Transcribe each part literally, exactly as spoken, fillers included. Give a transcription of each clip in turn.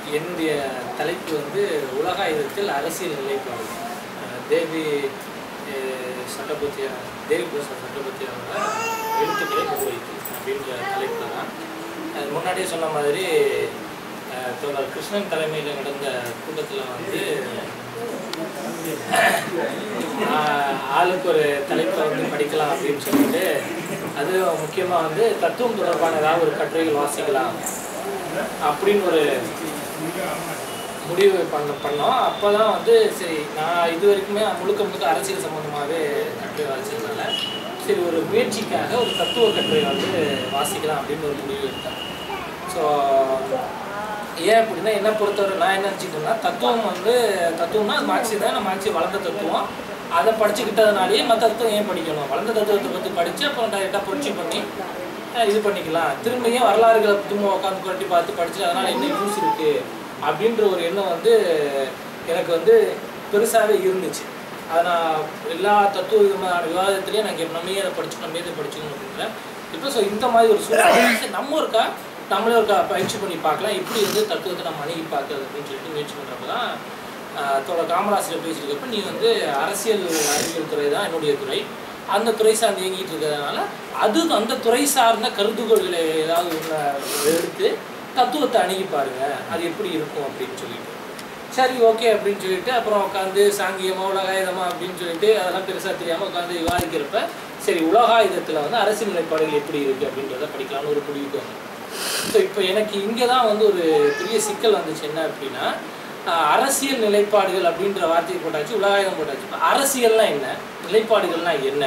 என்னுடைய தலைப்பு வந்து உலகாயுதத்தில் அரசியல் நிலைப்பாடு. தேவி சட்டபத்தியா தேவி பிரசாத் சட்டபத்தியாவோட எழுத்துக்களை முன்வைத்து அப்படின்ற தலைப்பில் தான். அது முன்னாடியே சொன்ன மாதிரி தோழர் கிருஷ்ணன் தலைமையில் நடந்த கூட்டத்தில் வந்து ஆளுக்கு ஒரு தலைப்பை வந்து படிக்கலாம் அப்படின்னு சொல்லிட்டு, அது முக்கியமாக வந்து தத்துவம் தொடர்பான ஏதாவது ஒரு கட்டுரைகள் வாசிக்கலாம் அப்படின்னு ஒரு முடிவு பண்ண பண்ணோம். அப்போ தான் வந்து சரி, நான் இது வரைக்குமே முழுக்க முழுக்க அரசியல் சம்மந்தமாகவே கட்டுரை வாசிச்சதுனால சரி ஒரு முயற்சிக்காக ஒரு தத்துவ கட்டுரை வந்து வாசிக்கலாம் அப்படின்னு ஒரு முடிவு எடுத்தேன். ஸோ ஏன் அப்படின்னா, என்னை பொறுத்தவரை நான் என்ன நினச்சிக்கிட்டேன்னா, தத்துவம் வந்து தத்துவம்னா அது மார்க்சி தான். நான் மார்க்சி வளர்ந்த தத்துவம், அதை படிச்சுக்கிட்டதுனாலேயே மற்ற தத்துவம் ஏன் படிக்கணும், வளர்ந்த தத்துவத்தை பற்றி படித்து அப்புறம் டைரெக்டாக புரட்சி பண்ணி இது பண்ணிக்கலாம். திரும்பியும் வரலாறுகளை திரும்ப உட்காந்து புரட்டி பார்த்து படிச்சு அதனால் என்ன யூஸ் இருக்குது அப்படின்ற ஒரு எண்ணம் வந்து எனக்கு வந்து பெருசாகவே இருந்துச்சு. அதை நான் எல்லா தத்துவ விதமான விவாதத்துலேயும் நான் நம்மையே அதை படிச்சு நம்மே இதை படிச்சுக்கணும் அப்படின்றேன். இப்போ ஸோ இந்த மாதிரி ஒரு சூழ்நிலை நம்ம இருக்கா நம்மளே ஒரு பயிற்சி பண்ணி பார்க்கலாம், எப்படி வந்து தத்துவத்தை நம்ம அணுகி பார்க்குறது அப்படின்னு சொல்லிட்டு முயற்சி பண்ணுறப்ப தான் தோட காமராசில் பேசியிருக்கப்ப, நீ வந்து அரசியல் அறிவியல் துறை தான் என்னுடைய துறை, அந்த துறை சார்ந்து இயங்கிட்டு இருக்கிறதுனால அது அந்த துறை சார்ந்த கருதுகோள்களை ஏதாவது ஒன்று எடுத்து தத்துவத்தை அணுகி பாருங்க, அது எப்படி இருக்கும் அப்படின்னு சொல்லிட்டு, சரி ஓகே அப்படின்னு சொல்லிட்டு அப்புறம் உட்காந்து சாங்கியமா உலகாயுதமா அப்படின்னு சொல்லிட்டு அதெல்லாம் பெருசாக தெரியாமல் உட்காந்து விவாதிக்கிறப்ப, சரி உலகாயுதத்தில் வந்து அரசியல் நிலைப்பாடுகள் எப்படி இருக்குது அப்படின்றத படிக்கலாம்னு ஒரு முடிவுக்கு வந்து. ஸோ இப்போ எனக்கு இங்கே தான் வந்து ஒரு பெரிய சிக்கல் வந்துச்சு. என்ன அப்படின்னா, அரசியல் நிலைப்பாடுகள் அப்படின்ற வார்த்தையை போட்டாச்சு, உலகாயுதம் போட்டாச்சு. இப்போ அரசியல்னா என்ன, நிலைப்பாடுகள்னா என்ன,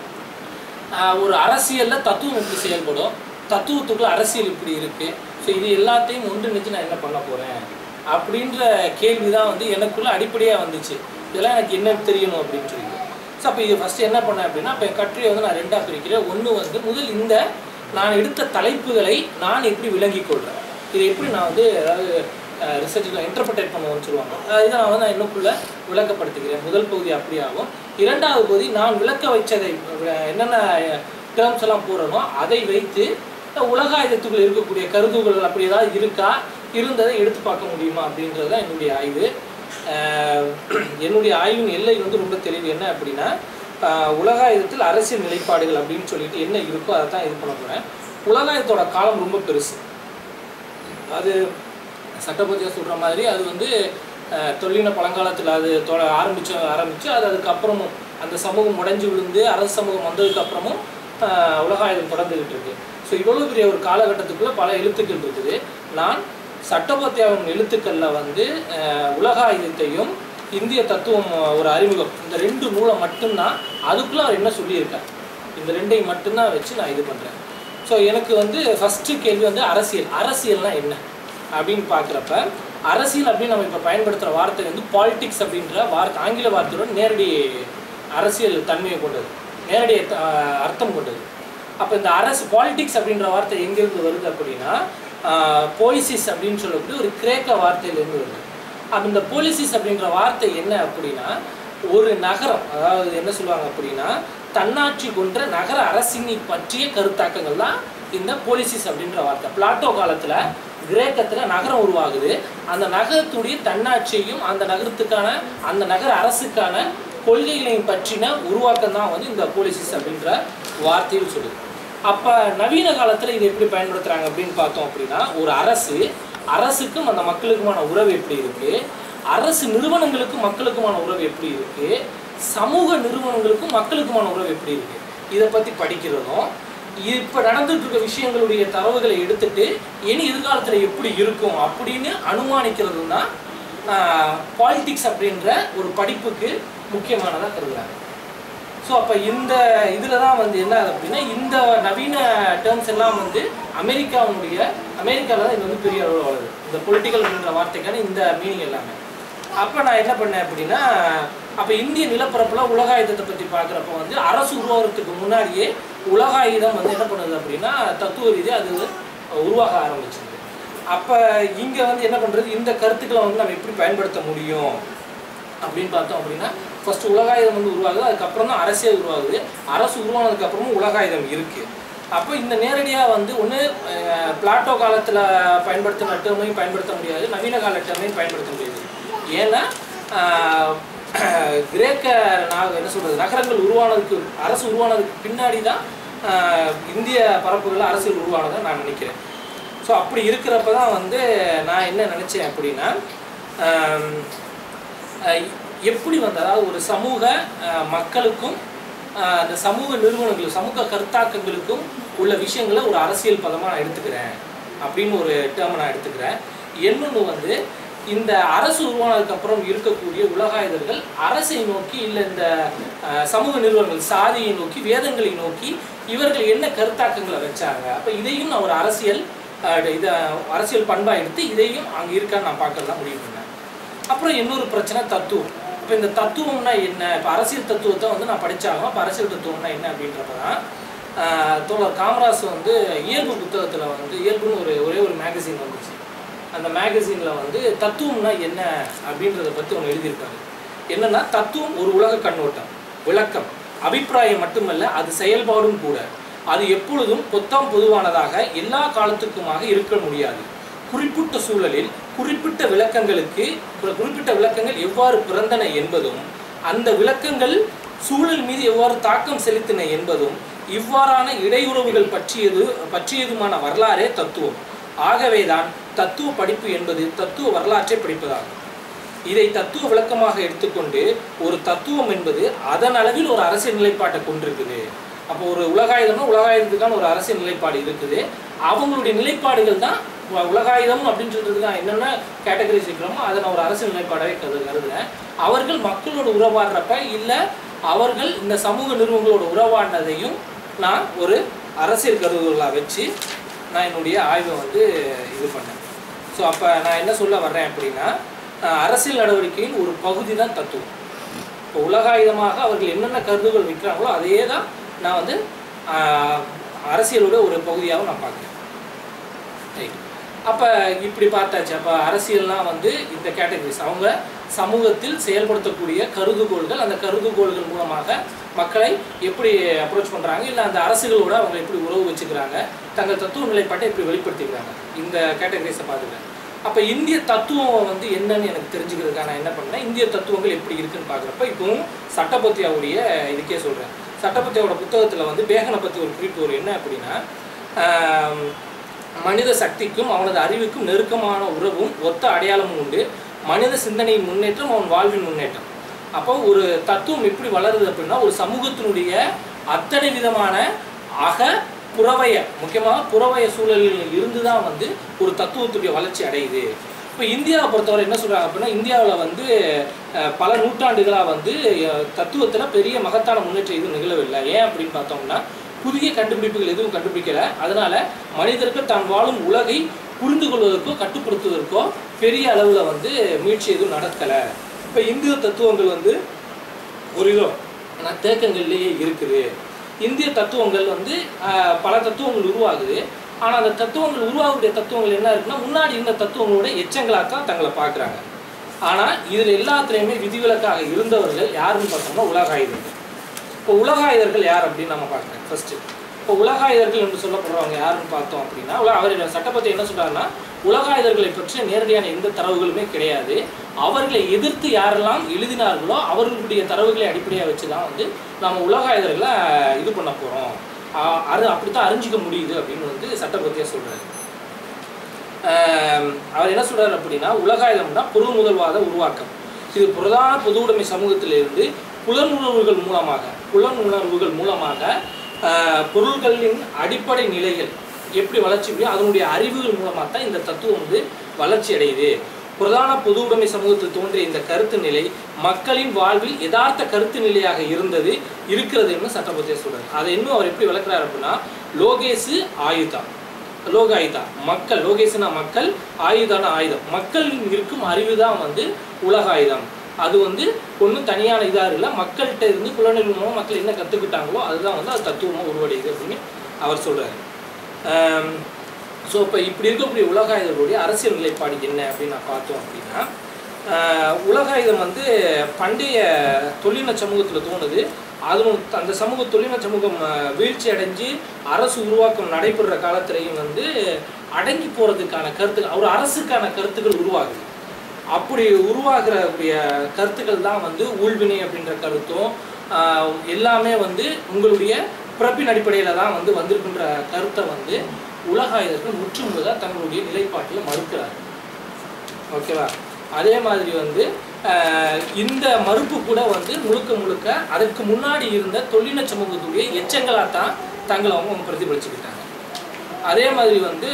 ஒரு அரசியலில் தத்துவம் எப்படி செயல்படும், தத்துவத்துக்குள்ள அரசியல் இப்படி இருக்குது, ஸோ இது எல்லாத்தையும் ஒன்றிணைச்சு நான் என்ன பண்ண போகிறேன் அப்படின்ற கேள்வி தான் வந்து எனக்குள்ளே அடிப்படையாக வந்துச்சு. இதெல்லாம் எனக்கு என்ன தெரியணும் அப்படின்னு சொல்லிட்டு. ஸோ அப்போ இது ஃபஸ்ட்டு என்ன பண்ணேன் அப்படின்னா, இப்போ என் கட்டுரையை வந்து நான் ரெண்டாக பிரிக்கிறேன். ஒன்று வந்து முதல் இந்த நான் எடுத்த தலைப்புகளை நான் எப்படி விளங்கிக் கொள்கிறேன், இதை எப்படி நான் வந்து அதாவது ரிசர்ச்சில் இன்டர்பிரேட் பண்ணுவோம்னு சொல்லுவாங்க, இதை நான் வந்து நான் இன்னுக்குள்ளே விளக்கப்படுத்திக்கிறேன். முதல் பகுதி அப்படி ஆகும். இரண்டாவது பகுதி நான் விளக்க வச்சதை என்னென்ன டேர்ம்ஸ் எல்லாம் போடுறனோ அதை வைத்து உலகாயுதத்துக்குள்ள இருக்கக்கூடிய கருதுகோள்கள் அப்படி ஏதாவது இருக்கா, இருந்ததை எடுத்து பார்க்க முடியுமா அப்படின்றது தான் என்னுடைய ஆய்வு. என்னுடைய ஆய்வின் எல்லை வந்து ரொம்ப தெளிவு. என்ன அப்படின்னா, உலகாயுதத்தில் அரசியல் நிலைப்பாடுகள் அப்படின்னு சொல்லிட்டு என்ன இருக்கோ அதை தான் இது பண்ண போகிறேன். உலகாயுதத்தோட காலம் ரொம்ப பெருசு. அது சட்டபத்தியா சொல்கிற மாதிரி அது வந்து தொல்லின பழங்காலத்தில் அது தொ ஆரம்பிச்சு ஆரம்பித்து அது அதுக்கப்புறமும் அந்த சமூகம் உடைஞ்சு விழுந்து அரசு சமூகம் வந்ததுக்கப்புறமும் உலகாயுதம் தொடர்ந்துக்கிட்டு இருக்குது. ஸோ இவ்வளோ பெரிய ஒரு காலகட்டத்துக்குள்ளே பல எழுத்துக்கள் இருக்குது. நான் சட்டபத்தியாவின் எழுத்துக்களில் வந்து உலகாயுதத்தையும் இந்திய தத்துவம் ஒரு அறிமுகம், இந்த ரெண்டு நூலை மட்டும்தான், அதுக்குள்ளே அவர் என்ன சொல்லியிருக்கார், இந்த ரெண்டையும் மட்டும்தான் வச்சு நான் இது பண்ணுறேன். ஸோ எனக்கு வந்து ஃபஸ்ட்டு கேள்வி வந்து அரசியல். அரசியல்னால் என்ன அப்படின்னு பார்க்குறப்ப, அரசியல் அப்படின்னு நம்ம இப்போ பயன்படுத்துகிற வார்த்தை வந்து பாலிட்டிக்ஸ் அப்படின்ற வார்த்தை, ஆங்கில வார்த்தையோட நேரடி அரசியல் தன்மையை கொண்டது, நேரடி அர்த்தம் கொண்டது. அப்போ இந்த அரசு பாலிட்டிக்ஸ் அப்படின்ற வார்த்தை எங்கேருந்து வருது அப்படின்னா, போலிசிஸ் அப்படின்னு சொல்லக்கூடிய ஒரு கிரேக்க வார்த்தையிலேருந்து வருது. அப்போ இந்த போலிசிஸ் அப்படின்ற வார்த்தை என்ன அப்படின்னா, ஒரு நகரம், அதாவது என்ன சொல்லுவாங்க அப்படின்னா, தன்னாட்சி கொன்ற நகர அரசினை பற்றிய கருத்தாக்கங்கள் தான் இந்த போலிசிஸ் அப்படின்ற வார்த்தை. பிளாட்டோ காலத்தில் கிரேக்கத்தில் நகரம் உருவாகுது, அந்த நகரத்துடைய தன்னாட்சியையும் அந்த நகரத்துக்கான அந்த நகர அரசுக்கான கொள்கைகளையும் பற்றின உருவாக்கம் தான் வந்து இந்த போலிசிஸ் அப்படின்ற வார்த்தையில் சொல்லுது. அப்போ நவீன காலத்தில் இது எப்படி பயன்படுத்துகிறாங்க அப்படின்னு பார்த்தோம் அப்படின்னா, ஒரு அரசு அரசுக்கும் அந்த மக்களுக்குமான உறவு எப்படி இருக்குது, அரசு நிறுவனங்களுக்கும் மக்களுக்குமான உறவு எப்படி இருக்குது, சமூக நிறுவனங்களுக்கும் மக்களுக்குமான உறவு எப்படி இருக்குது, இதை பற்றி படிக்கிறதும், இப்போ நடந்துட்டு இருக்க விஷயங்களுடைய தரவுகளை எடுத்துட்டு இனி எதிர்காலத்தில் எப்படி இருக்கும் அப்படின்னு அனுமானிக்கிறதும் தான் பாலிட்டிக்ஸ் அப்படின்ற ஒரு படிப்புக்கு முக்கியமானதாக கருதுகிறாங்க. ஸோ அப்போ இந்த இதில் தான் வந்து என்ன அப்படின்னா, இந்த நவீன டேர்ம்ஸ் எல்லாம் வந்து அமெரிக்காவுடைய அமெரிக்காவில் தான் இது வந்து பெரிய அளவில் வளருது, இந்த பொலிட்டிக்கல் அப்படின்ற வார்த்தைக்கான இந்த மீனிங் எல்லாமே. அப்போ நான் என்ன பண்ணேன் அப்படின்னா, அப்போ இந்திய நிலப்பரப்பில் உலகாயுதத்தை பற்றி பார்க்குறப்ப வந்து அரசு உருவாகிறதுக்கு முன்னாடியே உலகாயுதம் வந்து என்ன பண்ணுது அப்படின்னா, தத்துவ ரீதியாக அது உருவாக ஆரம்பிச்சிது. அப்போ இங்கே வந்து என்ன பண்ணுறது, இந்த கருத்துக்களை வந்து நம்ம எப்படி பயன்படுத்த முடியும் அப்படின்னு பார்த்தோம் அப்படின்னா, ஃபஸ்ட்டு உலகாயுதம் வந்து உருவாகுது, அதுக்கப்புறம் தான் அரசியல் உருவாகுது. அரசு உருவானதுக்கப்புறமும் உலகாயுதம் இருக்குது. அப்போ இந்த நேரடியாக வந்து ஒன்று பிளாட்டோ காலத்தில் பயன்படுத்தின டேர்மையும் பயன்படுத்த முடியாது, நவீன கால டேர்மையும் பயன்படுத்த முடியாது. ஏன்னா கிரேக்க நான் என்ன சொல்கிறது நகரங்கள் உருவானதுக்கு அரசு உருவானதுக்கு பின்னாடி தான் இந்திய பரப்புகளில் அரசியல் உருவானதாக நான் நினைக்கிறேன். ஸோ அப்படி இருக்கிறப்ப தான் வந்து நான் என்ன நினச்சேன் அப்படின்னா எப்படி வந்து அதாவது ஒரு சமூக மக்களுக்கும் அந்த சமூக நிறுவனங்களுக்கும் சமூக கருத்தாக்கங்களுக்கும் உள்ள விஷயங்களை ஒரு அரசியல் பதமாக நான் எடுத்துக்கிறேன் அப்படின்னு ஒரு டேர்மை நான் எடுத்துக்கிறேன். இன்னொன்று வந்து இந்த அரசு உருவானதுக்கப்புறம் இருக்கக்கூடிய உலகாயுதர்கள் அரசை நோக்கி இல்லை இந்த சமூக நிறுவனங்கள் சாதியை நோக்கி வேதங்களை நோக்கி இவர்கள் என்ன கருத்தாக்கங்களை வச்சாங்க. அப்போ இதையும் நான் ஒரு அரசியல் இதை அரசியல் பண்பாக எடுத்து இதையும் அங்கே இருக்கான்னு நான் பார்க்கலாம் முடிவு பண்ணேன். அப்புறம் இன்னொரு பிரச்சனை தத்துவம். இப்போ இந்த தத்துவம்னா என்ன, இப்போ அரசியல் தத்துவத்தை வந்து நான் படித்தாலும் இப்போ அரசியல் தத்துவம்னா என்ன அப்படின்றப்ப தான் தோழர் காமராஜ் வந்து இயல்பு புத்தகத்தில் வந்து இயல்புன்னு ஒரு ஒரே ஒரு மேகசின் வந்துச்சு. அந்த மேகசினில் வந்து தத்துவம்னா என்ன அப்படின்றத பற்றி ஒன்று எழுதியிருக்காங்க. என்னென்னா தத்துவம் ஒரு உலக கண்ணோட்டம், விளக்கம், அபிப்பிராயம் மட்டுமல்ல, அது செயல்பாடும் கூட. அது எப்பொழுதும் பொத்தாம் பொதுவானதாக எல்லா காலத்துக்குமாக இருக்க முடியாது. குறிப்பிட்ட சூழலில் குறிப்பிட்ட விளக்கங்களுக்கு குறிப்பிட்ட விளக்கங்கள் எவ்வாறு பிறந்தன என்பதும் அந்த விளக்கங்கள் சூழல் மீது எவ்வாறு தாக்கம் செலுத்தின என்பதும் இவ்வாறான இடையுறவுகள் பற்றியது பற்றியதுமான வரலாறே தத்துவம். ஆகவேதான் தத்துவ படிப்பு என்பது தத்துவ வரலாற்றை படிப்பதாகும். இதை தத்துவ விளக்கமாக எடுத்துக்கொண்டு ஒரு தத்துவம் என்பது அதன் அளவில் ஒரு அரசியல் நிலைப்பாட்டை கொண்டிருக்குது. அப்போ ஒரு உலகாயுதம்னா உலகாயுதத்துக்கான ஒரு அரசியல் நிலைப்பாடு இருக்குது. அவங்களுடைய நிலைப்பாடுகள் தான் உலகாயுதம் அப்படின்றது தான் என்னென்ன கேட்டகரிஸ் இருக்கிறோமோ அதை நான் ஒரு அரசியல் நிலைப்பாடாகவே கரு கருதுகிறேன். அவர்கள் மக்களோட உறவாடுறப்ப இல்லை அவர்கள் இந்த சமூக நிறுவனங்களோட உறவாடினதையும் நான் ஒரு அரசியல் கருதுகோளாக வச்சு நான் என்னுடைய ஆய்வை வந்து இது பண்ணேன். ஸோ அப்போ நான் என்ன சொல்ல வர்றேன் அப்படின்னா அரசியல் நடவடிக்கையின் ஒரு பகுதி தான் தத்துவம். இப்போ உலகாயுதமாக அவர்கள் என்னென்ன கருதுகள் வைக்கிறாங்களோ அதையே தான் நான் வந்து அரசியலோட ஒரு பகுதியாகவும் நான் பார்க்குறேன். ரைட். அப்போ இப்படி பார்த்தாச்சு. அப்போ அரசியல்னால் வந்து இந்த கேட்டகரிஸ் அவங்க சமூகத்தில் செயல்படுத்தக்கூடிய கருதுகோள்கள், அந்த கருதுகோள்கள் மூலமாக மக்களை எப்படி அப்ரோச் பண்ணுறாங்க, இல்லை அந்த அரசுகளோடு அவங்க எப்படி உறவு வச்சுக்கிறாங்க, தங்கள் தத்துவ நிலைப்பாட்டை எப்படி வெளிப்படுத்திக்கிறாங்க, இந்த கேட்டகரிஸை பார்த்துக்கிறேன். அப்போ இந்திய தத்துவம் வந்து என்னன்னு எனக்கு தெரிஞ்சுக்கிறதுக்காக நான் என்ன பண்ணேன், இந்திய தத்துவங்கள் எப்படி இருக்குன்னு பார்க்குறப்ப இப்போவும் சட்டபத்தியாவுடைய இதுக்கே சொல்கிறேன். சட்டபத்தியாவோட புத்தகத்தில் வந்து பேகனை பற்றி ஒரு குறிப்பு ஒரு என்ன அப்படின்னா மனித சக்திக்கும் அவனது அறிவுக்கும் நெருக்கமான உறவும் ஒத்த அடையாளமும் உண்டு. மனித சிந்தனையின் முன்னேற்றம் அவன் வாழ்வின் முன்னேற்றம். அப்போ ஒரு தத்துவம் எப்படி வளருது அப்படின்னா ஒரு சமூகத்தினுடைய அத்தனை விதமான அக புறவய முக்கியமாக புறவய சூழல்களில் இருந்து தான் வந்து ஒரு தத்துவத்துடைய வளர்ச்சி அடையுது. இப்போ இந்தியாவை பொறுத்தவரை என்ன சொல்கிறாங்க அப்படின்னா இந்தியாவில் வந்து பல நூற்றாண்டுகளாக வந்து தத்துவத்தில் பெரிய மகத்தான முன்னேற்றம் எதுவும் நிகழவில்லை. ஏன் அப்படின்னு பார்த்தோம்னா புதிய கண்டுபிடிப்புகள் எதுவும் கண்டுபிடிக்கலை. அதனால் மனிதர்கள் தான் வாழும் உலகை புரிந்து கொள்வதற்கோ கட்டுப்படுத்துவதற்கோ பெரிய அளவில் வந்து முயற்சி எதுவும் நடக்கலை. இப்போ இந்திய தத்துவங்கள் வந்து ஒரு இதோ ஆனால் தேக்கங்கள்லேயே இருக்குது. இந்திய தத்துவங்கள் வந்து பல தத்துவங்கள் உருவாகுது. ஆனால் அந்த தத்துவங்கள் உருவாகக்கூடிய தத்துவங்கள் என்ன இருக்குன்னா முன்னாடி இருந்த தத்துவங்களோட எச்சங்களாக தான் தங்களை பார்க்குறாங்க. ஆனால் இதில் எல்லாத்துலேயுமே விதிவிலக்காக இருந்தவர்கள் யாருன்னு பார்த்தோம்னா உலகாயுதர்கள். இப்போ உலகாயுதர்கள் யார் அப்படின்னு நம்ம பார்க்குறேன். ஃபஸ்ட்டு இப்போ உலகாயுதர்கள் என்று சொல்லப்படுறவங்க யாருன்னு பார்த்தோம் அப்படின்னா அவர் சட்டப்பத்தி என்ன சொல்கிறாருன்னா உலகாயுதர்களை பற்றி நேரடியான எந்த தரவுகளுமே கிடையாது. அவர்களை எதிர்த்து யாரெல்லாம் எழுதினார்களோ அவர்களுடைய தரவுகளை அடிப்படையாக வச்சு தான் வந்து நம்ம உலகாயுதர்களை இது பண்ண போகிறோம், அது அப்படித்தான் அறிஞ்சிக்க முடியுது அப்படின்னு வந்து சட்டப்பத்தியாக சொல்கிறார். அவர் என்ன சொல்கிறார் அப்படின்னா உலகாயுதம்னா பொது முதல்வாத உருவாக்கம். இது பிரதான பொது உடைமை சமூகத்திலிருந்து புலனுணர்வுகள் மூலமாக புலனுணர்வுகள் மூலமாக பொருள்களின் அடிப்படை நிலைகள் எப்படி வளர்ச்சி முடியும் அதனுடைய அறிவுகள் மூலமாக தான் இந்த தத்துவம் வந்து வளர்ச்சி அடையுது. பிரதான பொது உடைமை சமூகத்தில் தோன்றிய இந்த கருத்து நிலை மக்களின் வாழ்வில் யதார்த்த கருத்து நிலையாக இருந்தது இருக்கிறதுன்னு சட்டபத்தியா சொல்றாரு. அதை இன்னும் அவர் எப்படி விளக்குறாரு அப்படின்னா லோகேசு ஆயுதா லோகாயுதா மக்கள் லோகேசுனா மக்கள் ஆயுதான ஆயுதம் மக்களின் இருக்கும் அறிவு தான் வந்து உலக ஆயுதம். அது வந்து ஒன்றும் தனியான இதாக இல்லை, மக்கள்கிட்ட இருந்து புலனில் மூலம் மக்கள் என்ன கற்றுக்கிட்டாங்களோ அதுதான் வந்து அது தத்துவமாக உருவடையுது அப்படின்னு அவர் சொல்கிறார். ஸோ இப்போ இப்படி இருக்கக்கூடிய உலகாயுதர்களுடைய அரசியல் நிலைப்பாடு என்ன அப்படின்னு நான் பார்த்தோம் அப்படின்னா உலகாயுதம் வந்து பண்டைய தொழில்நுட்ப சமூகத்தில் தோணுது. அது அந்த சமூக தொழில்நுட்ப சமூகம் வீழ்ச்சி அடைஞ்சு அரசு உருவாக்கம் நடைபெறுற காலத்திலையும் வந்து அடங்கி போகிறதுக்கான கருத்துக்கள், ஒரு அரசுக்கான கருத்துக்கள் உருவாகுது. அப்படி உருவாகிறக்கூடிய கருத்துக்கள் தான் வந்து ஊழ்வினை அப்படின்ற கருத்தும் எல்லாமே வந்து உங்களுடைய பிறப்பின் அடிப்படையில் தான் வந்து வந்திருக்கின்ற கருத்தை வந்து உலகாயுதர்கள் முற்று முழுதாக தங்களுடைய நிலைப்பாட்டில் மறுக்கிறார். ஓகேவா? அதே மாதிரி வந்து இந்த மறுப்பு கூட வந்து முழுக்க முழுக்க அதற்கு முன்னாடி இருந்த தொழில்நுட்ப சமூகத்துடைய எச்சங்களாக தான் தங்களை அவங்க அவங்க பிரதிபலிச்சுக்கிட்டாங்க. அதே மாதிரி வந்து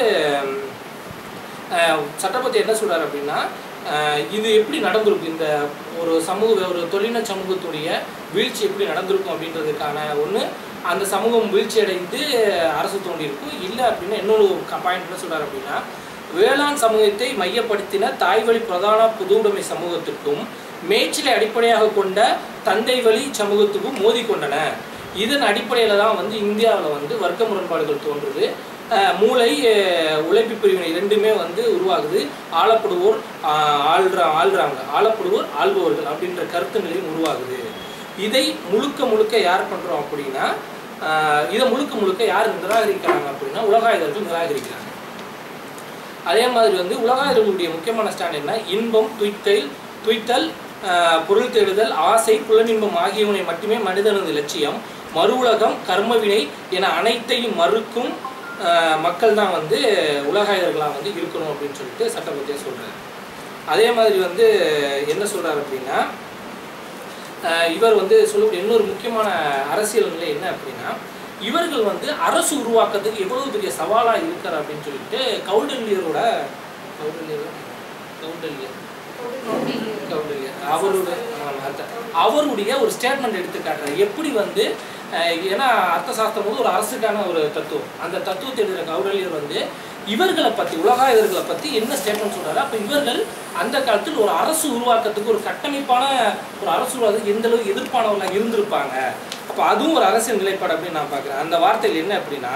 சட்டப்பத்தி என்ன சொல்கிறார் அப்படின்னா, இது எப்படி நடந்திருக்கும், இந்த ஒரு சமூக ஒரு தொழில்நுட்ப சமூகத்துடைய வீழ்ச்சி எப்படி நடந்திருக்கும் அப்படின்றதுக்கான ஒன்று அந்த சமூகம் வீழ்ச்சி அடைந்து அரசு தோண்டியிருக்கும். இல்லை அப்படின்னா இன்னொரு பாயிண்ட் என்ன சொல்கிறார் அப்படின்னா, வேளாண் சமூகத்தை மையப்படுத்தின தாய்வழி பிரதான பொதுவுடைமை சமூகத்திற்கும் மேய்ச்சலை அடிப்படையாக கொண்ட தந்தை வழி சமூகத்துக்கும் மோதி கொண்டன. இதன் அடிப்படையில் தான் வந்து இந்தியாவில் வந்து வர்க்க முரண்பாடுகள் தோன்றுது. மூளை உழைப்பு பிரிவினை ரெண்டுமே வந்து உருவாகுது. ஆளப்படுவோர் ஆள்றா ஆள்றாங்க ஆளப்படுவோர் ஆள்பவர்கள் அப்படின்ற கருத்து நிலையும் உருவாகுது. இதை முழுக்க முழுக்க யார் பண்ணுறோம் அப்படின்னா, இதை முழுக்க முழுக்க யார் நிராகரிக்கிறாங்க அப்படின்னா உலகாயுதர்கள் நிராகரிக்கிறாங்க. அதே மாதிரி வந்து உலகாயுதர்களுடைய முக்கியமான ஸ்டாண்ட் என்ன, இன்பம் துய்த்தல் துய்த்தல் பொருள் தேடுதல் ஆசை புலனின்பம் ஆகியவனை மட்டுமே மனிதனது லட்சியம், மறு உலகம் கர்மவினை என அனைத்தையும் மறுக்கும் மக்கள் தான் வந்து உலகாயுதர்களாக வந்து இருக்கணும் அப்படின்னு சொல்லிட்டு சட்டப்பத்தியா சொல்கிறார். அதே மாதிரி வந்து என்ன சொல்கிறார் அப்படின்னா, இவர் வந்து சொல்லக்கூடிய இன்னொரு முக்கியமான அரசியல் நிலை என்ன அப்படின்னா, இவர்கள் வந்து அரசு உருவாக்கத்துக்கு எவ்வளவு பெரிய சவாலாக இருக்கார் அப்படின்னு சொல்லிட்டு கௌடல்யரோட கௌடல்யர் கௌடல்யர் கௌடல்யர் அவருடைய அவருடைய ஒரு ஸ்டேட்மெண்ட் எடுத்து காட்டுறாரு. எப்படி வந்து ஏன்னா அர்த்த சாஸ்திரம் வந்து ஒரு அரசுக்கான ஒரு தத்துவம், அந்த தத்துவத்தை எழுதுகிற கௌடல்யர் வந்து இவர்களை பற்றி உலகாயுதர்களை பற்றி என்ன ஸ்டேட்மெண்ட் சொல்கிறாரு. அப்போ இவர்கள் அந்த காலத்தில் ஒரு அரசு உருவாக்கத்துக்கு ஒரு கட்டமைப்பான ஒரு அரசு உருவாக்கத்துக்கு எந்த அளவுக்கு எதிர்ப்பானவர்களாக இருந்திருப்பாங்க. அப்போ அதுவும் ஒரு அரசியல் நிலைப்பாடு அப்படின்னு நான் பார்க்குறேன். அந்த வார்த்தையில் என்ன அப்படின்னா,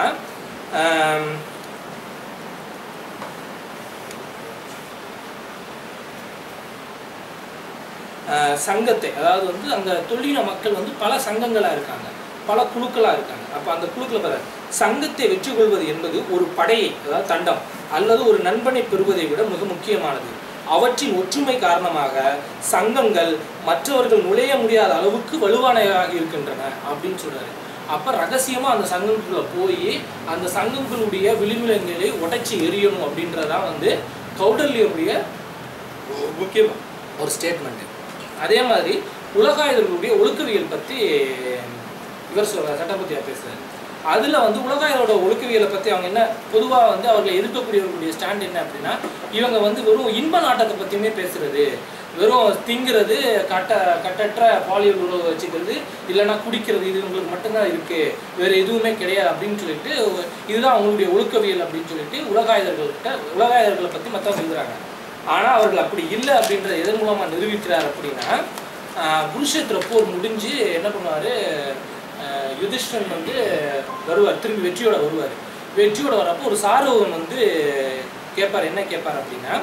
சங்கத்தை, அதாவது வந்து அங்கே தொழில மக்கள் வந்து பல சங்கங்களாக இருக்காங்க, பல குழுக்களாக இருக்காங்க. அப்போ அந்த குழுக்களை பாரு, சங்கத்தை வெற்றி கொள்வது என்பது ஒரு படையை, அதாவது தண்டம் அல்லது ஒரு நண்பனை பெறுவதை விட மிக முக்கியமானது. அவற்றின் ஒற்றுமை காரணமாக சங்கங்கள் மற்றவர்கள் நுழைய முடியாத அளவுக்கு வலுவானதாக இருக்கின்றன அப்படின்னு சொல்றாரு. அப்போ ரகசியமாக அந்த சங்கங்களுக்குள்ள போய் அந்த சங்கங்களுடைய விளிம்புலங்களை உடைச்சி எரியணும் அப்படின்றதான் வந்து கௌடல்யருடைய முக்கியமாக ஒரு ஸ்டேட்மெண்ட்டு. அதே மாதிரி உலகாயுதர்களுடைய ஒழுக்கவியல் பற்றி இவர் சொல்கிறார், சட்டப்பத்தியா பேசுகிறார். அதில் வந்து உலகாயுதரோட ஒழுக்கவியலை பற்றி அவங்க என்ன பொதுவாக வந்து அவர்களை எதிர்க்கக்கூடியவர்களுடைய ஸ்டாண்ட் என்ன அப்படின்னா, இவங்க வந்து வெறும் இன்ப நாட்டத்தை பற்றியுமே பேசுகிறது, வெறும் திங்கிறது, கட்ட கட்டற்ற பாலியல் உறவு வச்சுக்கிறது, இல்லைன்னா குடிக்கிறது, இது உங்களுக்கு மட்டும்தான் இருக்குது, வேறு எதுவுமே கிடையாது அப்படின்னு சொல்லிட்டு இதுதான் அவங்களுடைய ஒழுக்கவியல் அப்படின்னு சொல்லிட்டு உலகாயுதர்கள்கிட்ட உலகாயுதர்களை பற்றி மற்றவங்க எழுதுறாங்க. ஆனால் அவர்கள் அப்படி இல்லை அப்படின்றத எதன் மூலமாக நிரூபிக்கிறார் அப்படின்னா, குருஷேத்திர போர் முடிஞ்சு என்ன பண்ணுவார், யுதிஷ்டன் வந்து வருவார், திரும்பி வெற்றியோட வருவார். வெற்றியோட வரப்போ ஒரு சாருவன் வந்து கேட்பார், என்ன கேட்பார் அப்படின்னா,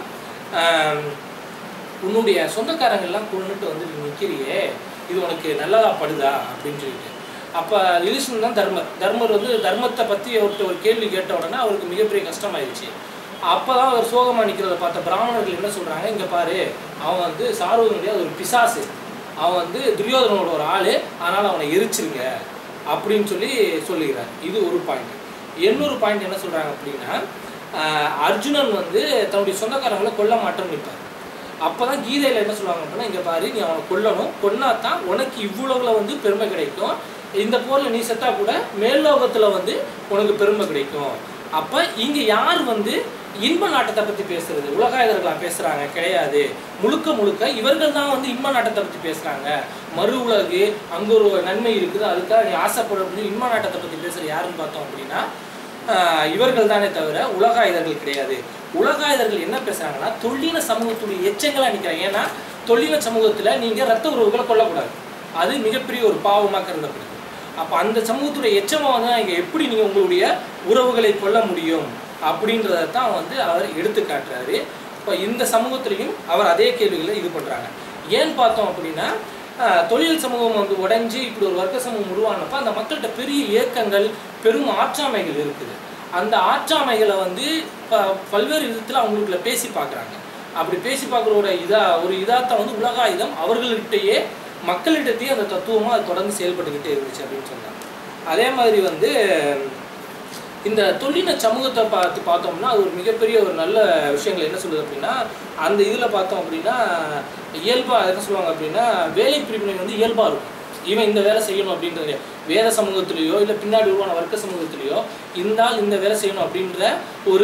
உன்னுடைய சொந்தக்காரங்கள்லாம் கொண்டுட்டு வந்து நிற்கிறியே, இது உனக்கு நல்லதா படுதா அப்படின்னு சொல்லிட்டு. அப்போ யுதிஷ்டன் தான் தர்மர். தர்மர் வந்து தர்மத்தை பற்றி அவர்கிட்ட ஒரு கேள்வி கேட்ட உடனே அவருக்கு மிகப்பெரிய கஷ்டமாயிடுச்சு. அப்போ தான் அவர் சோகமாக நிற்கிறத பார்த்த பிராமணர்கள் என்ன சொல்கிறாங்க, இங்கே பாரு, அவன் வந்து சாருவனுடைய ஒரு பிசாசு, அவன் வந்து துரியோதனோட ஒரு ஆள், அதனால் அவனை எரிச்சிருங்க அப்படின்னு சொல்லி சொல்லுகிறார். இது ஒரு பாயிண்ட். இன்னொரு பாயிண்ட் என்ன சொல்கிறாங்க அப்படின்னா, அர்ஜுனன் வந்து தன்னுடைய சொந்தக்காரங்களை கொல்ல மாட்டோம்னு நிற்பார். அப்போ தான் கீதையில் என்ன சொல்லுவாங்க அப்படின்னா, இங்கே பாரு, நீ அவனை கொல்லணும், கொன்னா தான் உனக்கு இவ்வளவுல வந்து பெருமை கிடைக்கும், இந்த போரில் நீ செத்தா கூட மேல்லோகத்தில் வந்து உனக்கு பெருமை கிடைக்கும். அப்போ இங்கே யார் வந்து இன்ப நாட்டத்தை பற்றி பேசுறது, உலகாயுதர்களா பேசுகிறாங்க கிடையாது, முழுக்க முழுக்க இவர்கள் தான் வந்து இன்ப நாட்டத்தை பற்றி பேசுகிறாங்க. மறு உலகு அங்கே ஒரு நன்மை இருக்குது, அதுக்காக நீ ஆசைப்பட இன்ப நாட்டத்தை பற்றி பேசுகிற யாருன்னு பார்த்தோம் அப்படின்னா இவர்கள் தானே தவிர உலகாயுதர்கள் கிடையாது. உலகாயுதர்கள் என்ன பேசுகிறாங்கன்னா, தொழில சமூகத்துடைய எச்சங்களாக நிற்கிறாங்க. ஏன்னா தொழில சமூகத்தில் நீங்கள் ரத்த உறவுகளை கொல்லக்கூடாது, அது மிகப்பெரிய ஒரு பாவமாக கருதப்படுது. அப்போ அந்த சமூகத்துடைய எச்சமாக வந்து இங்கே எப்படி நீங்கள் உங்களுடைய உறவுகளை கொல்ல முடியும் அப்படின்றத தான் வந்து அவர் எடுத்து காட்டுறாரு. இப்போ இந்த சமூகத்திலையும் அவர் அதே கேள்விகளை இது பண்ணுறாங்க. ஏன்னு பார்த்தோம் அப்படின்னா, தொழில் சமூகம் வந்து உடைஞ்சு இப்படி ஒரு வர்க்க சமூகம் உருவானப்போ அந்த மக்கள்கிட்ட பெரிய இயக்கங்கள் பெரும் ஆற்றாமைகள் இருக்குது. அந்த ஆற்றாமைகளை வந்து ப பல்வேறு விதத்தில் அவங்களுக்குள்ள பேசி பார்க்குறாங்க. அப்படி பேசி பார்க்குறோட இதா ஒரு இதாத்த வந்து உலகாயுதம் அவர்கள்கிட்டயே மக்களிடத்தையே அந்த தத்துவமாக அது தொடர்ந்து செயல்பட்டுக்கிட்டே இருந்துச்சு அப்படின்னு சொன்னாங்க. அதே மாதிரி வந்து இந்த தொழில்ந சமூகத்தை பார்த்து பார்த்தோம்னா அது ஒரு மிகப்பெரிய ஒரு நல்ல விஷயங்கள் என்ன சொல்லுது அப்படின்னா, அந்த இதில் பார்த்தோம் அப்படின்னா இயல்பாக என்ன சொல்லுவாங்க அப்படின்னா வேலை பிரிவினை வந்து இயல்பாக இருக்கும். இவன் இந்த வேலை செய்யணும் அப்படின்றது வேத சமூகத்திலேயோ இல்லை பின்னாடி உருவான வர்க்க சமூகத்திலேயோ இருந்தால் இந்த வேலை செய்யணும் அப்படின்ற ஒரு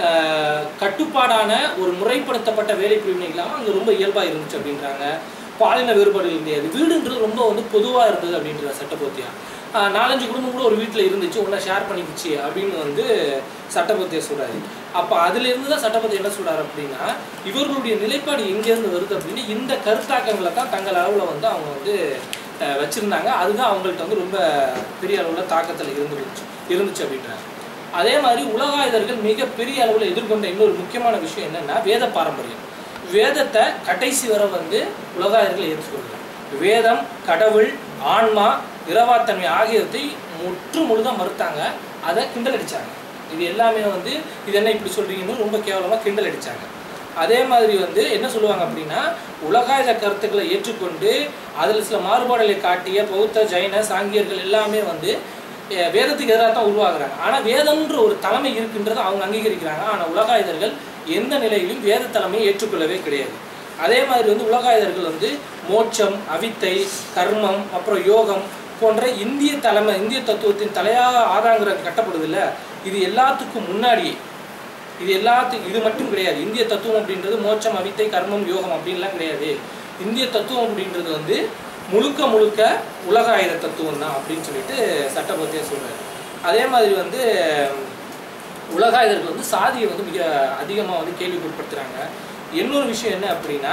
கட்டுப்பாடான ஒரு முறைப்படுத்தப்பட்ட வேலை பிரிவினை இல்லாமல் அங்கே ரொம்ப இயல்பாக இருந்துச்சு அப்படின்றாங்க. பாலின வேறுபாடுகள் கிடையாது. வீடுன்றது ரொம்ப வந்து பொதுவாக இருந்தது அப்படின்ற சட்டப்போத்தியா. நாலஞ்சு குடும்பம் கூட ஒரு வீட்டில் இருந்துச்சு, ஒன்றா ஷேர் பண்ணிக்கிச்சு அப்படின்னு வந்து சட்டப்பத்தியை சொல்கிறாரு. அப்போ அதுலேருந்து தான் சட்டப்பத்தி என்ன சொல்கிறார் அப்படின்னா, இவர்களுடைய நிலைப்பாடு எங்கேருந்து வருது அப்படின்னு இந்த கருத்தாக்கங்களை தான் தங்கள் அளவில் வந்து அவங்க வந்து வச்சுருந்தாங்க. அதுதான் அவங்கள்ட்ட வந்து ரொம்ப பெரிய அளவில் தாக்கத்தில் இருந்துச்சு இருந்துச்சு அப்படின்றாங்க. அதே மாதிரி உலகாயுதர்கள் மிகப்பெரிய அளவில் எதிர்கொண்ட இன்னொரு முக்கியமான விஷயம் என்னென்னா வேத பாரம்பரியம். வேதத்தை கடைசி வரை வந்து உலகாயுதர்கள் ஏற்றுக்கொள்கிறாங்க. வேதம், கடவுள், ஆன்மா, இரவாத்தன்மை ஆகியவற்றை முற்று முழுதாக மறுத்தாங்க. அதை கிண்டல் அடித்தாங்க. இது எல்லாமே வந்து இது என்ன இப்படி சொல்கிறீங்கன்னு ரொம்ப கேவலமாக கிண்டல் அடித்தாங்க. அதே மாதிரி வந்து என்ன சொல்லுவாங்க அப்படின்னா, உலகாயுத கருத்துக்களை ஏற்றுக்கொண்டு அதில் சில மாறுபாடுகளை காட்டிய பௌத்த, ஜைன, சாங்கியர்கள் எல்லாமே வந்து வேதத்துக்கு எதிராக தான் உருவாக்குறாங்க. ஆனால் வேதம்ன்ற ஒரு தலைமை இருக்குன்றதை அவங்க அங்கீகரிக்கிறாங்க. ஆனால் உலகாயுதர்கள் எந்த நிலையிலும் வேத தலைமையை ஏற்றுக்கொள்ளவே கிடையாது. அதே மாதிரி வந்து உலகாயுதர்கள் வந்து மோட்சம், அவித்தை, கர்மம், அப்புறம் யோகம் போன்ற இந்திய தலைமை இந்திய தத்துவத்தின் தலையாக ஆதாங்கிற கட்டப்படுது இல்லை, இது எல்லாத்துக்கும் முன்னாடியே இது எல்லாத்துக்கும் இது மட்டும் கிடையாது. இந்திய தத்துவம் அப்படின்றது மோட்சம், அவித்தை, கர்மம், யோகம் அப்படின்லாம் கிடையாது. இந்திய தத்துவம் அப்படின்றது வந்து முழுக்க முழுக்க உலகாயுத தத்துவம் தான் அப்படின்னு சொல்லிட்டு சட்டபோத்தியா சொல்கிறார். அதே மாதிரி வந்து உலகாயுதர்கள் வந்து சாதியை வந்து மிக அதிகமாக வந்து கேள்விக்குட்படுத்துகிறாங்க. இன்னொரு விஷயம் என்ன அப்படின்னா,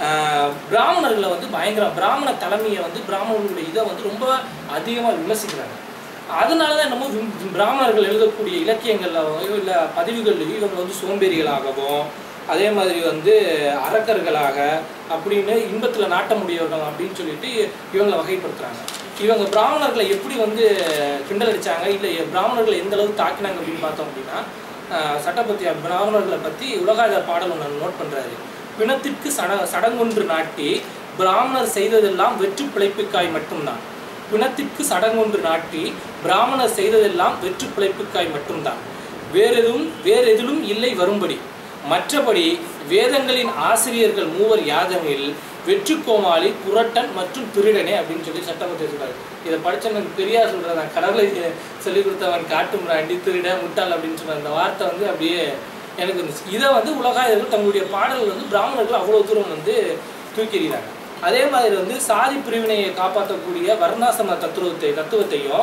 பிராமணர்களை வந்து பயங்கர பிராமண தலைமையை வந்து பிராமணர்களுடைய இதை வந்து ரொம்ப அதிகமாக விமர்சிக்கிறாங்க. அதனால தான் என்னமோ பிராமணர்கள் எழுதக்கூடிய இலக்கியங்கள்லையோ இல்லை பதிவுகள்லையோ இவங்க வந்து சோம்பேறிகளாகவும் அதே மாதிரி வந்து அரக்கர்களாக அப்படின்னு இன்பத்தில் நாட்டமுடையவர்கள் அப்படின்னு சொல்லிட்டு இவங்களை வகைப்படுத்துகிறாங்க. இவங்க பிராமணர்களை எப்படி வந்து கிண்டல் அடித்தாங்க, இல்லை பிராமணர்களை எந்த அளவுக்கு தாக்கினாங்க அப்படின்னு பார்த்தோம் அப்படின்னா, சட்டப்பத்தியா பிராமணர்களை பற்றி உலகாயுத பாடல் ஒன்று நோட் பண்ணுறாரு. பிணத்திற்கு சட சடங்கொன்று நாட்டி பிராமணர் செய்ததெல்லாம் வெற்று பிழைப்புக்காய் மட்டும்தான். பிணத்திற்கு சடங்கொன்று நாட்டி பிராமணர் செய்ததெல்லாம் வெற்று பிழைப்புக்காய் மட்டும்தான். வேறெதுவும் வேறெதிலும் இல்லை வரும்படி. மற்றபடி வேதங்களின் ஆசிரியர்கள் மூவர் யாதமில் வெற்று கோமாளி, புரட்டன் மற்றும் திருடனே அப்படின்னு சொல்லி சட்டப்பத்தியை சொல்கிறார். இதை படித்தவனுக்கு பெரியார் சொல்கிறார், நான் கடவுளை சொல்லிக் கொடுத்தவன் காட்டும் அடி திருட முட்டாள் அப்படின்னு சொல்கிற அந்த வார்த்தை வந்து அப்படியே எனக்கு இருந்துச்சு. இதை வந்து உலகாயுதர்கள் தங்களுடைய பாடல்கள் வந்து பிராமணர்கள் அவ்வளோ தூரம் வந்து தூக்கிடுறாங்க. அதே மாதிரி வந்து சாதி பிரிவினையை காப்பாற்றக்கூடிய வர்ணாசிரம தத்துவத்தை தத்துவத்தையும்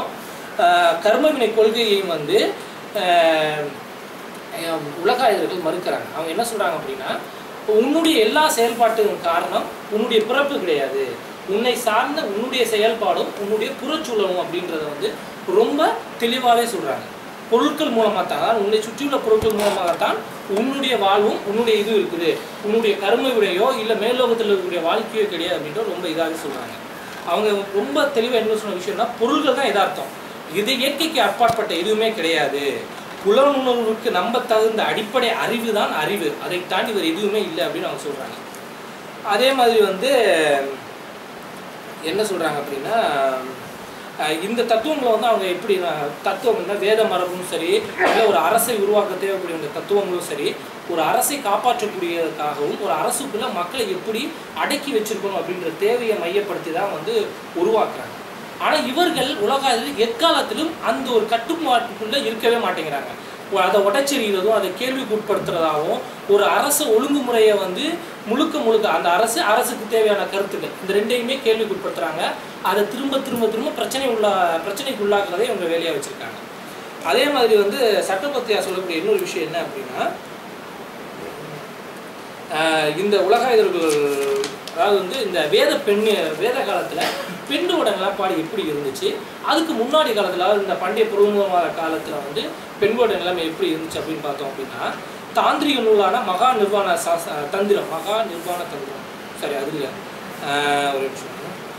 கர்மவினை கொள்கையையும் வந்து உலகாயுதர்கள் மறுக்கிறாங்க. அவங்க என்ன சொல்கிறாங்க அப்படின்னா, உன்னுடைய எல்லா செயல்பாட்டுக்கும் காரணம் உன்னுடைய பிறப்பு கிடையாது, உன்னை சார்ந்த உன்னுடைய செயல்பாடும் உன்னுடைய புறச்சூழலும் அப்படின்றத வந்து ரொம்ப தெளிவாகவே சொல்கிறாங்க. பொருட்கள் மூலமாக தான், உன்னை சுற்றியுள்ள பொருட்கள் மூலமாகத்தான் உன்னுடைய வாழ்வும் உன்னுடைய இது இருக்குது, உன்னுடைய கர்ம விடையோ இல்லை மேல்லோகத்தில் இருக்கக்கூடிய வாழ்க்கையோ கிடையாது அப்படின்ற ரொம்ப இதாக சொல்கிறாங்க. அவங்க ரொம்ப தெளிவாக என்ன சொன்ன விஷயம்னா, பொருள்கள் தான் எதார்த்தம், இது இயற்கைக்கு அப்பாற்பட்ட எதுவுமே கிடையாது, புலனுணர்வுக்கு நம்ப தகுந்த அடிப்படை அறிவு தான் அறிவு, அதை தாண்டி வேறு எதுவுமே இல்லை அப்படின்னு அவங்க சொல்கிறாங்க. அதே மாதிரி வந்து என்ன சொல்கிறாங்க அப்படின்னா, இந்த தத்துவங்களை வந்து அவங்க எப்படி தத்துவம்னா வேத மரபும் சரி, இல்லை ஒரு அரசை உருவாக்க தேவைக்கூடிய இந்த தத்துவங்களும் சரி, ஒரு அரசை காப்பாற்றக்கூடியதுக்காகவும் ஒரு அரசுக்குள்ள மக்களை எப்படி அடக்கி வச்சிருக்கணும் அப்படின்ற தேவையை மையப்படுத்தி தான் வந்து உருவாக்குறாங்க. ஆனால் இவர்கள் உலகாயுதர்கள் எக்காலத்திலும் அந்த ஒரு கட்டுப்பாட்டுக்குள்ளே இருக்கவே மாட்டேங்கிறாங்க. அதை உடைச்செறிகிறதும் அதை கேள்விக்கு உட்படுத்துறதாகவும் ஒரு அரச ஒழுங்குமுறையை வந்து முழுக்க முழுக்க அந்த அரசு அரசுக்கு தேவையான கருத்துக்கள் இந்த ரெண்டையுமே கேள்விக்கு உட்படுத்துறாங்க. அதை திரும்ப திரும்ப திரும்ப பிரச்சனை உள்ள பிரச்சனைக்கு உள்ளாக்குறதே இவங்க வேலையாக வச்சுருக்காங்க. அதே மாதிரி வந்து சட்டப்பத்தியா சொல்லக்கூடிய இன்னொரு விஷயம் என்ன அப்படின்னா, இந்த உலகாயுதர்கள் அதாவது வந்து இந்த வேத பெண் வேத காலத்தில் பெண்ணோட நிலப்பாடு எப்படி இருந்துச்சு, அதுக்கு முன்னாடி காலத்தில் அதாவது இந்த பண்டைய புறமுகமான காலத்தில் வந்து பெண்களோட நிலைமை எப்படி இருந்துச்சு அப்படின்னு பார்த்தோம் அப்படின்னா, தாந்திரிக நூலான மகா நிர்வாண சாச தந்திரம் மகா நிர்வாண தந்திரம் சரி அது இல்லை ஒரு நிமிஷம்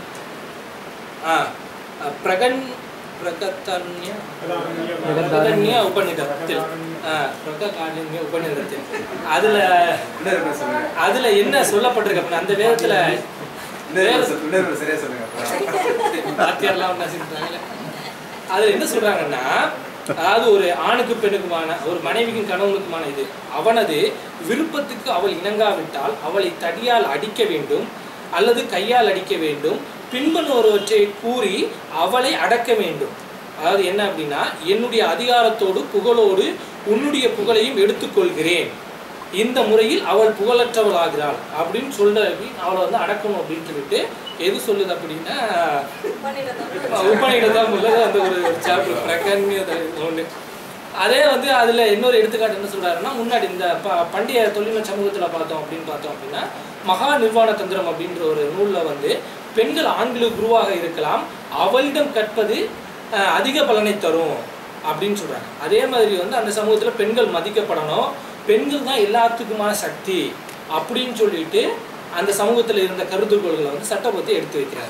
ஆ பிரகன் பிரகதன்ய பிரகதன்ய உபநிடத்தில் ஆ பிரககான்ய உபநிடத்தில் அதில் அதில் என்ன சொல்லப்பட்டிருக்கு அப்படின்னா அந்த வேதத்தில் வாத்தியார்லாம் ஒன்றா சொல்றாங்க. அதில் என்ன சொல்றாங்கன்னா அதாவது ஒரு ஆணுக்கு பெண்ணுக்குமான ஒரு மனைவிக்கும் கணவனுக்குமான இது அவனது விருப்பத்துக்கு அவள் இணங்காவிட்டால் அவளை தடியால் அடிக்க வேண்டும் அல்லது கையால் அடிக்க வேண்டும், பின்புறவற்றை கூறி அவளை அடக்க வேண்டும். அதாவது என்ன அப்படின்னா என்னுடைய அதிகாரத்தோடு புகழோடு உன்னுடைய புகழையும் எடுத்துக்கொள்கிறேன், இந்த முறையில் அவள் புகழற்றவள் ஆகிறாள் அப்படின்னு சொல்ற அவளை வந்து அடக்கணும் அப்படின்னு சொல்லிட்டு எது சொல்லுது அப்படின்னா உபநிடதம் உள்ளது அந்த ஒரு சாப்டர் பிரகன்ய ஒன்று. அதே வந்து அதில் இன்னொரு எடுத்துக்காட்டு என்ன சொல்றாருன்னா முன்னாடி இந்த ப பண்டைய தொழில்நுட்ப சமூகத்தில் பார்த்தோம் அப்படின்னு பார்த்தோம் அப்படின்னா மகா நிர்வாண தந்திரம் அப்படின்ற ஒரு நூலில் வந்து பெண்கள் ஆண்களுக்கு குருவாக இருக்கலாம், அவளிடம் கற்பது அதிக பலனை தரும் அப்படின்னு சொல்றாங்க. அதே மாதிரி வந்து அந்த சமூகத்தில் பெண்கள் மதிக்கப்படணும், பெண்கள் தான் எல்லாத்துக்குமான சக்தி அப்படின்னு சொல்லிட்டு அந்த சமூகத்தில் இருந்த கருதுகோள்களை வந்து சட்டபத்தை எடுத்து வைக்கிறாரு.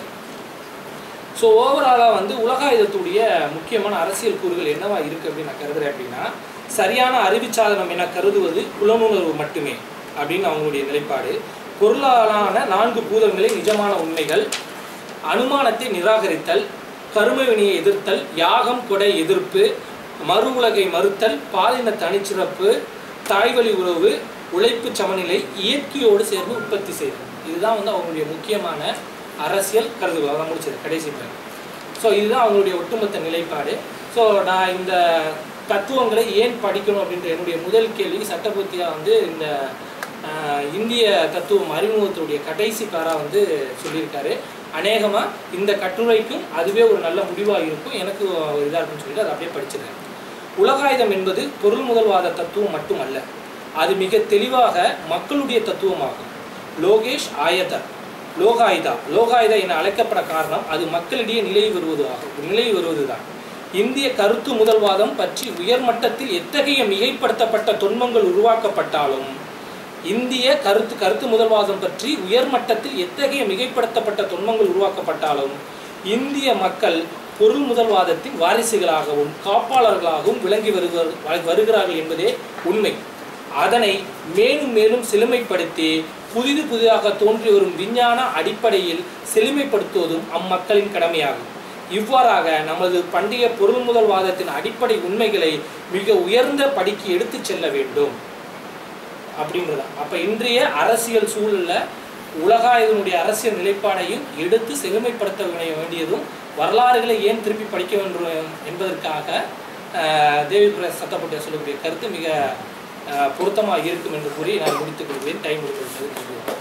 ஸோ ஓவராலாக வந்து உலகாயுதத்துடைய முக்கியமான அரசியல் கூறுகள் என்னவா இருக்குது அப்படின்னு நான் கருதுறேன் அப்படின்னா சரியான அறிவுச்சாதனம் என கருதுவது புலனுணர்வு மட்டுமே அப்படின்னு அவங்களுடைய நிலைப்பாடு. பொருளாலான நான்கு பூதங்களை நிஜமான உண்மைகள், அனுமானத்தை நிராகரித்தல், கருமவினையை எதிர்த்தல், யாகம் கொடை எதிர்ப்பு, மறு உலகை மறுத்தல், பாலின தனிச்சிறப்பு, தாய்வழி உறவு, உழைப்பு சமநிலை, இயற்கையோடு சேர்ந்து உற்பத்தி செய்தல். இதுதான் வந்து அவங்களுடைய முக்கியமான அரசியல் கருதுகோள். அதான் முடிச்சது கடைசி பாயிண்ட். ஸோ இதுதான் அவங்களுடைய ஒட்டுமொத்த நிலைப்பாடு. ஸோ நான் இந்த தத்துவங்களை ஏன் படிக்கணும் அப்படின்ற என்னுடைய முதல் கேள்வி சட்டபூர்த்தியாக வந்து இந்த இந்திய தத்துவம் அறிமுகத்துடைய கடைசி பேராக வந்து சொல்லியிருக்காரு. அநேகமாக இந்த கட்டுரைக்கும் அதுவே ஒரு நல்ல முடிவாக இருக்கும், எனக்கு ஒரு இதாக இருக்குன்னு சொல்லிட்டு அதை அப்படியே படிச்சிருக்கேன். உலகாயுதம் என்பது பொருள் முதல்வாத தத்துவம் மட்டுமல்ல, அது மிக தெளிவாக மக்களுடைய தத்துவமாகும். லோகேஷ் ஆயதர் லோகாயுதா லோகாயுதா என அழைக்கப்பட காரணம் அது மக்களிடையே நிலை வருவது ஆகும் நிலை வருவதுதான். இந்திய கருத்து முதல்வாதம் பற்றி உயர்மட்டத்தில் எத்தகைய மிகைப்படுத்தப்பட்ட தொன்மங்கள் உருவாக்கப்பட்டாலும் இந்திய கருத்து கருத்து முதல்வாதம் பற்றி உயர்மட்டத்தில் எத்தகைய மிகைப்படுத்தப்பட்ட தொன்மங்கள் உருவாக்கப்பட்டாலும் இந்திய மக்கள் பொருள் முதல்வாதத்தின் வாரிசுகளாகவும் காப்பாளர்களாகவும் விளங்கி வருகிறார்கள் என்பதே உண்மை. அதனை மேலும் மேலும் செழுமைப்படுத்தி புதிது புதிதாக தோன்றி வரும் விஞ்ஞான அடிப்படையில் செழுமைப்படுத்துவதும் அம்மக்களின் கடமையாகும். இவ்வாறாக நமது பண்டைய பொருள் முதல்வாதத்தின் அடிப்படை உண்மைகளை மிக உயர்ந்த படிக்கு எடுத்து செல்ல வேண்டும் அப்படின்றதான். அப்ப இன்றைய அரசியல் சூழல்ல உலகாயுதனுடைய அரசியல் நிலைப்பாடையும் எடுத்து செழுமைப்படுத்த வேண்டியதும் வரலாறுகளை ஏன் திருப்பி படிக்க வேண்டும் என்பதற்காக தேவி பிரகாஷ் சத்தப்பட்ட சொல்லக்கூடிய கருத்து மிக பொருத்தமாக இருக்கும் என்று கூறி நான் முடித்துக் கொள்வேன். டைம் கொடுக்கிறது.